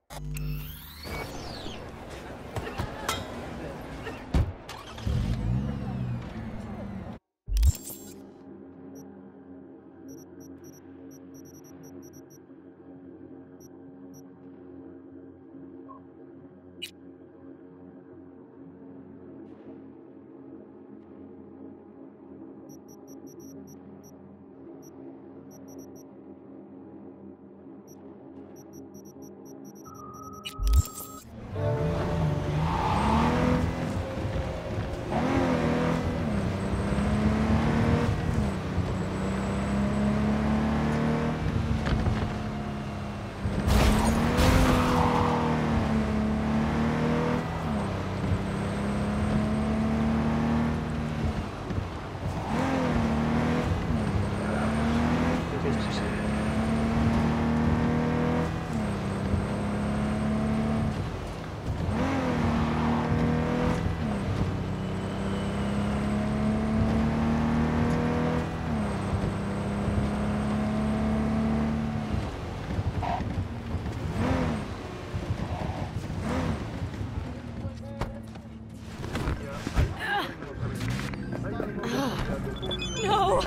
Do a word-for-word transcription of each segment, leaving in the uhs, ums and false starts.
No!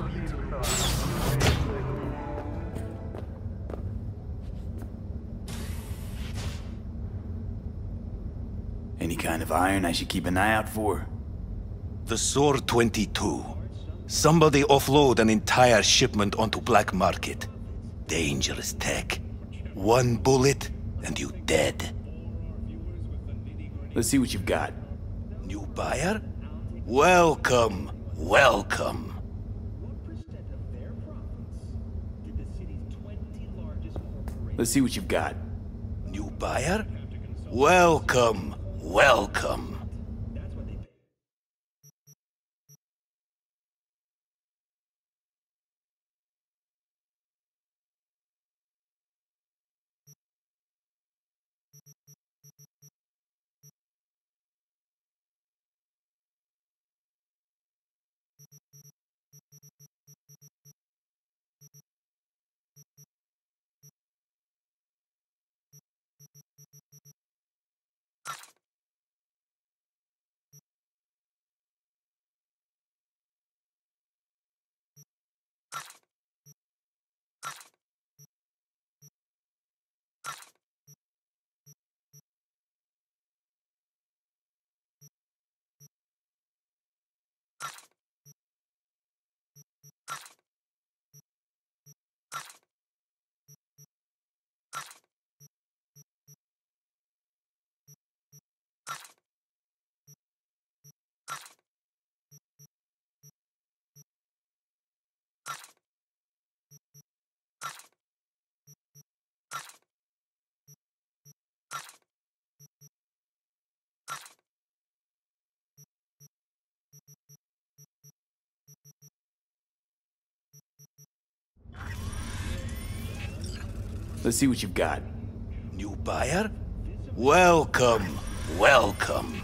Any kind of iron I should keep an eye out for? The S O R twenty-two. Somebody offload an entire shipment onto black market. Dangerous tech. One bullet, and you dead. Let's see what you've got. New buyer? Welcome, welcome. Let's see what you've got. New buyer? Welcome, welcome. Let's see what you've got. New buyer? Welcome, welcome.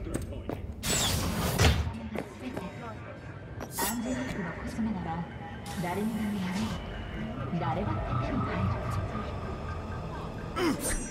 アンジェリックのコスメなら誰にでもやろう。誰だって手に入る。